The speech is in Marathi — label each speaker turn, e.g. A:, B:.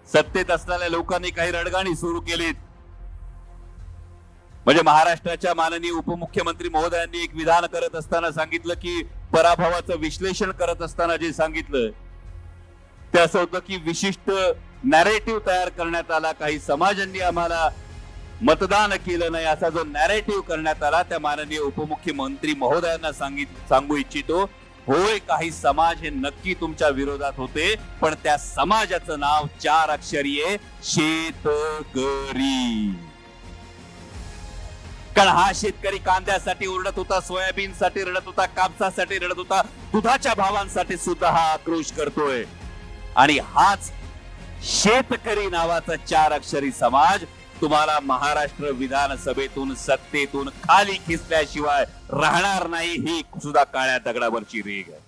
A: सत्तेत असलेल्या लोकांनी काही रडगाणी सुरू केलीत। म्हणजे महाराष्ट्राच्या माननीय उपमुख्यमंत्री महोदयांनी एक विधान करत असताना सांगितलं की पराभवाचं विश्लेषण करत असताना जे सांगितलं ते असं होतं की विशिष्ट नॅरेटिव्ह तयार करण्यात आला, काही समाजांनी आम्हाला मतदान केलं नाही असा जो नॅरेटिव्ह करण्यात आला त्या माननीय उपमुख्यमंत्री महोदयांना सांगू इच्छितो, होय काही समाज हे नक्की तुमच्या विरोधात होते, पण त्या समाजाचं नाव 4 अक्षरी आहे, शेतकरी। कारण हा शेतकरी कांद्यासाठी ओरडत होता, सोयाबीनसाठी रडत होता, कापसासाठी रडत होता, दुधाच्या भावांसाठी सुद्धा हा आक्रोश करतोय। आणि हाच शेतकरी नावाचा 4 अक्षरी समाज तुम्हाला महाराष्ट्र विधानसभेतून सत्तेतून खाली खिसल्याशिवाय राहणार नाही, ही सुद्धा काळ्या दगडावरची रेघ आहे।